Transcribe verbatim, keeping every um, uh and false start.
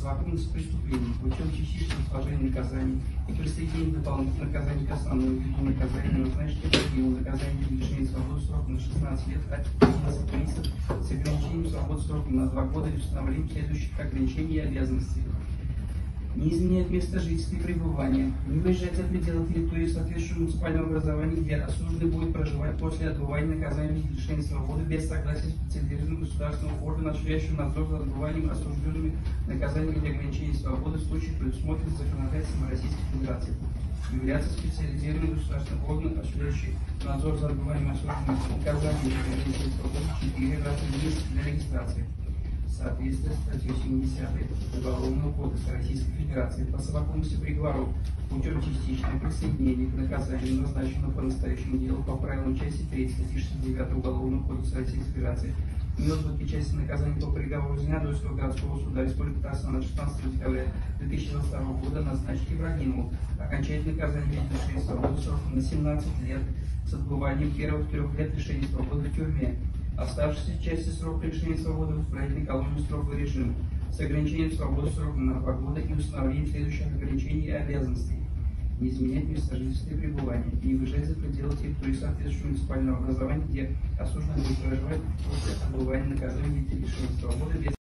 совокупность преступлений путем частичного сложения наказаний и присоединения дополнительных наказаний к основному виду наказания назначить другим наказанием лишения свободы сроком на шестнадцать лет, от одиннадцати месяцев с ограничением свободы сроком на два года и установлением следующих ограничений и обязанностей: не изменять место жительства и пребывания, не выезжать за пределы территории соответствующего муниципального образования, где осужденный будет проживать после отбывания наказания в лишении свободы без согласия специализированного государственного органа, осуществляющего надзор за отбыванием осужденными наказания или ограничения свободы в случае, предусмотренных законодательством Российской Федерации. Являться специализированным государственным органом, осуществляющий надзор за отбыванием осужденных наказаний или ограничения свободы четыре раза в месяц для регистрации. Соответственно, статьей семидесятой Уголовного кодекса Российской Федерации по совокупности приговоров путем частичного присоединения к наказанию, назначенного по настоящему делу по правилам части третьей статьи шестьдесят девятой Уголовного кодекса Российской Федерации, не отбытки части наказания по приговору Зеленодольского городского суда Республики Татарстан от шестнадцатого декабря две тысячи двадцать второго года назначить Ибрагимову окончательное наказание в виде лишения свободы сроком на семнадцать лет с отбыванием первых трех лет лишения свободы в тюрьме. Оставшиеся части срока лишения свободы в исправительной колонии строгого режима с ограничением свободы срока на два года и установлением следующих ограничений и обязанностей: не изменять место жительства и пребывания, не выезжать за пределы территории соответствующего муниципального образования, где осужденный будет проживать после отбывания наказания в виде лишения свободы без